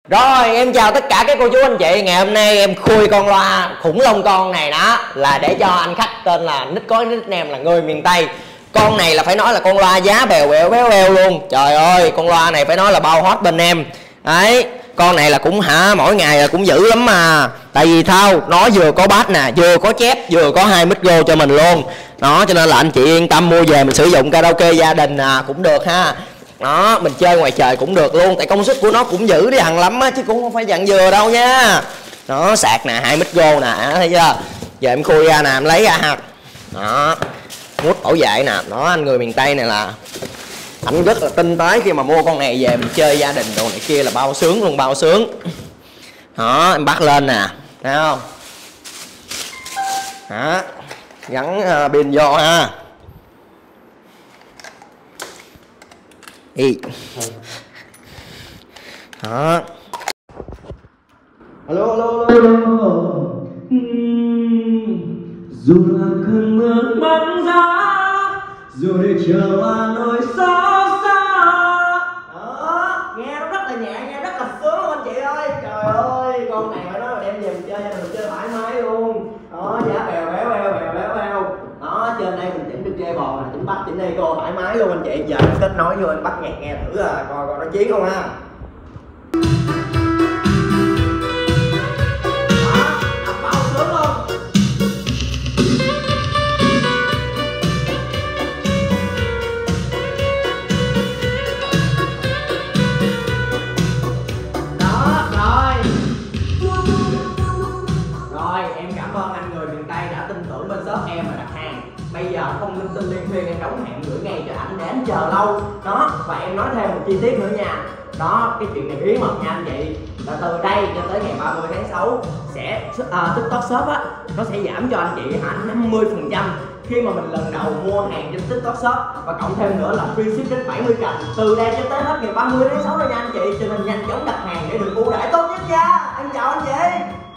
Rồi em chào tất cả các cô chú anh chị. Ngày hôm nay em khui con loa khủng long con này đó là để cho anh khách tên là có nickname là người miền Tây. Con này là phải nói là con loa giá bèo bèo béo bèo luôn. Trời ơi, con loa này phải nói là bao hot bên em. Đấy, con này là cũng mỗi ngày là cũng dữ lắm mà. Tại vì sao? Nó vừa có bass nè, vừa có chép, vừa có 2 micro cho mình luôn. Đó, cho nên là anh chị yên tâm mua về mình sử dụng karaoke gia đình cũng được ha. Đó, mình chơi ngoài trời cũng được luôn. Tại công suất của nó cũng dữ dằn lắm á, chứ cũng không phải dặn vừa đâu nha. Đó, sạc nè, 2 micro nè, thấy chưa? Giờ em khui ra nè, em lấy ra ha. Đó, mút bảo vệ nè. Đó, anh người miền Tây này là anh rất là tinh tế khi mà mua con này về mình chơi gia đình đồ này kia là bao sướng luôn, bao sướng. Đó, em bắt lên nè, thấy không? Đó, gắn pin vô ha. Đó. Alo, alo, alo. Dù là cơn mưa băng giá, dù để chờ Hà Nội xa xa. Đó, nghe nó rất là nhẹ, nghe rất là sướng luôn anh chị ơi. Trời ơi, con này phải nói là đem về mình chơi, mình chơi thoải mái luôn. Đó, giá bèo béo bèo bèo béo bèo. Đó, trên đây mình chỉnh được dây bò nè, chỉnh bass, chỉnh eco thoải mái luôn anh chị. Giờ em kết nối vô anh bắt nhạc nghe thử coi nó chiến không ha. Bên shop em mà đặt hàng bây giờ không linh tinh liên phiên, em đóng hẹn gửi ngay cho ảnh để anh chờ lâu đó. Và em nói thêm một chi tiết nữa nha, đó, cái chuyện này bí mật nha anh chị, là từ đây cho tới ngày 30 tháng 6 sẽ TikTok Shop á, nó sẽ giảm cho anh chị 50% khi mà mình lần đầu mua hàng trên TikTok Shop, và cộng thêm nữa là free ship đến 70 cành từ đây cho tới hết ngày 30 tháng 6 đó nha anh chị. Cho nên nhanh chóng đặt hàng để được ưu đãi tốt nhất nha. Em chào anh chị.